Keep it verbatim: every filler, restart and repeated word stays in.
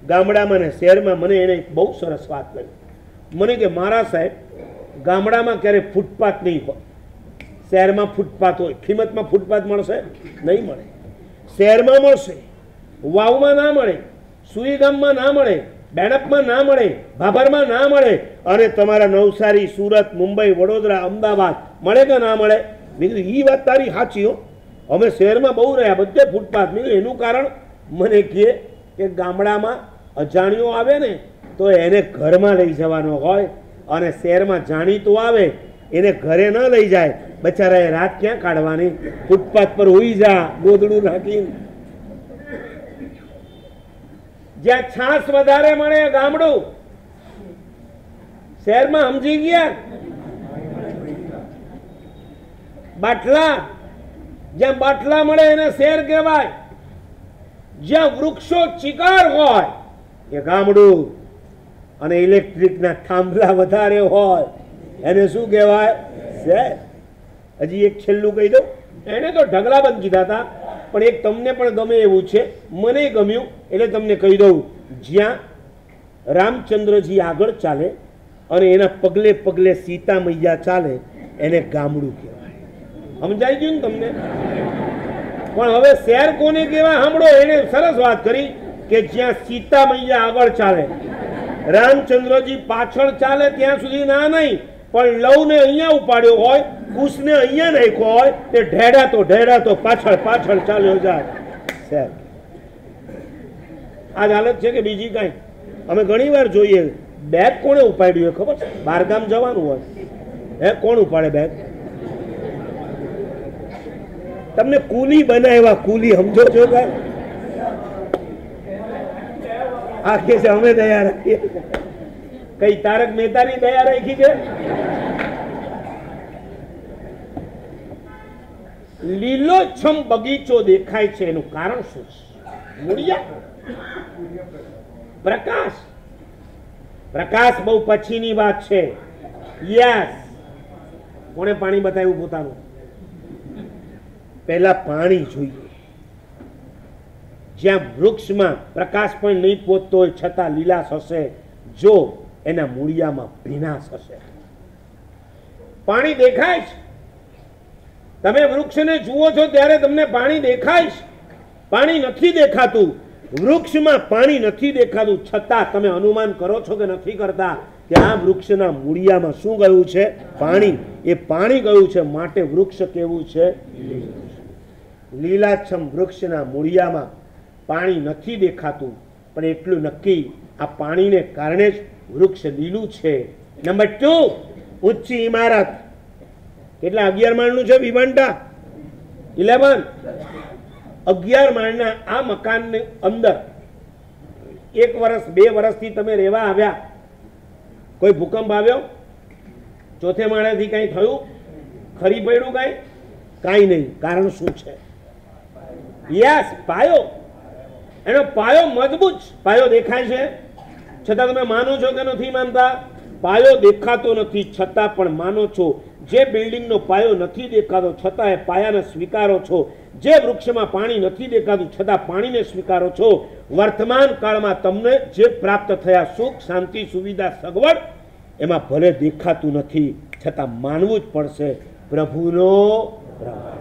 ગામડામાં ને શહેરમાં મને એને બહુ સરસ વાત કરી. મને કે મારા સાહેબ ગામડામાં ક્યારે ફૂટપાથ નહીં હોય, શહેરમાં ફૂટપાથ હોય. કિંમતમાં ફૂટપાથ મળશે નહીં મળે, શહેરમાં મળશે, વાવમાં ના મળે, સુઈગામમાં ના મળે, બેણપમાં ના મળે, ભાભરમાં ના મળે, અને તમારા નવસારી, સુરત, મુંબઈ, વડોદરા, અમદાવાદ મળે કે ના મળે? મેં કીધું એ વાત તારી સાચી હો, અમે શહેરમાં બહુ રહ્યા, બધે ફૂટપાથ. મેં કીધું એનું કારણ મને કહે કે ગામડામાં અજાણ્યો આવે ને તો એને ઘરમાં લઈ જવાનો હોય, અને શહેરમાં જાણીતું આવે એને ઘરે ન લઈ જાય. બચારાએ રાત ક્યાં કાઢવાની? ફૂટપાથ પર હોઈ જા ગોદડું નાખીને. જ્યાં છાસ વધારે મળે ગામડું, શહેરમાં સમજી ગયા? બાટલા, જ્યાં બાટલા મળે એને શહેર કહેવાય. જ્યાં વૃક્ષો ચિકાર હોય એ ગામડું, અને ઇલેક્ટ્રિકના થાંભલા વધારે હોય એને શું કહેવાય? શહેર. હજી એક છેલ્લું કહી દઉં, એને તો ઢગલા બંધ કીધા હતા, પણ એક તમને પણ ગમે એવું છે, મને ગમ્યું એટલે તમને કહી દઉં. જ્યાં રામચંદ્રજી આગળ ચાલે અને એના પગલે પગલે સીતા મૈયા ચાલે એને ગામડું કહેવાય. સમજાઈ ગયું ને તમને? પણ હવે શહેર કોને કહેવાય સાંભળો. એને સરસ વાત કરી કે જ્યાં સીતા મૈયા આગળ ચાલે, રામચંદ્રજી પાછળ ચાલે ત્યાં સુધી ના નહીં, પણ લવને અહીંયા ઉપાડ્યો હોય, કુશને અહીંયા નાખ્યો હોય, તે ઢેડાતો ઢેડાતો પાછળ પાછળ ચાલ્યો જાય. શહેર આ જ હાલત છે કે બીજી કાંઈ? અમે ઘણી વાર જોઈએ બેગ કોણે ઉપાડ્યું ખબર છે? બહારગામ જવાનું હોય, હે કોણ ઉપાડે બેગ? તમને કુલી બનાવ્યા, કુલી સમજો છો? આ કે છે અમે દયા રાખીએ. કઈ તારક મહેતાની દયા રાખી છે? લીલોછમ બગીચો દેખાય છે, એનું કારણ શું છે? મૂળિયા, પ્રકાશ. પ્રકાશ બહુ પછીની વાત છે. યસ, કોણે પાણી બતાવ્યું પોતાનું? પહેલા પાણી જોઈએ. જ્યાં વૃક્ષમાં પ્રકાશ પણ નહીં પહોંચતો હોય છતાં લીલાશ હશે જો એના મૂળિયામાં ભીનાશ હશે. પાણી દેખાય છે, તમે વૃક્ષને જુઓ છો ત્યારે તમને પાણી દેખાય છે. પાણી નથી દેખાતું, વૃક્ષમાં પાણી નથી દેખાતું, છતાં તમે અનુમાન કરો છો કે નથી કરતા કે આ વૃક્ષના મૂળિયામાં શું ગયું છે? પાણી. એ પાણી ગયું છે, માટે વૃક્ષ કેવું છે? લીલાછમ વૃક્ષના મૂળિયામાં પાણી નથી દેખાતું, પણ એટલું નક્કી આ પાણીને કારણે જ વૃક્ષ લીલું છે. નંબર ટુ, ઊંચી ઇમારત. કેટલા? અગિયાર માળનું છે વિભાંટા? ઇલેવન. અગિયાર માળના આ મકાનની અંદર એક વર્ષ બે વર્ષથી તમે રહેવા આવ્યા, કોઈ ભૂકંપ આવ્યો? ચોથે માળેથી કઈ થયું? ખરી પડ્યું? કઈ કાંઈ નહીં. કારણ શું છે? યસ, પાયો. એનો પાયો મજબૂત. પાયો દેખાય છે છતાં તમે માનો છો કે નથી માનતા? પાયો દેખાતો નથી છતાં પણ માનો છો. જે બિલ્ડિંગનો પાયો નથી દેખાતો છતાં એ પાયાને સ્વીકારો છો. જે વૃક્ષમાં પાણી નથી દેખાતું છતાં પાણીને સ્વીકારો છો. વર્તમાન કાળમાં તમને જે પ્રાપ્ત થયા સુખ, શાંતિ, સુવિધા, સગવડ, એમાં ભલે દેખાતું નથી છતાં માનવું જ પડશે પ્રભુનો પ્રભાવ.